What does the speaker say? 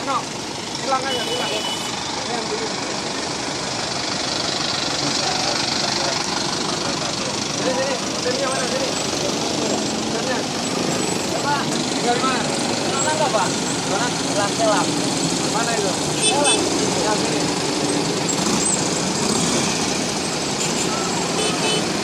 Ano? Hilang aja, hilang. Sini, sini yang mana sini? Sini. Apa? Tinggal di mana? Mana enggak, Pak? Mana? Selang. Mana itu? Selang. Ya, sini.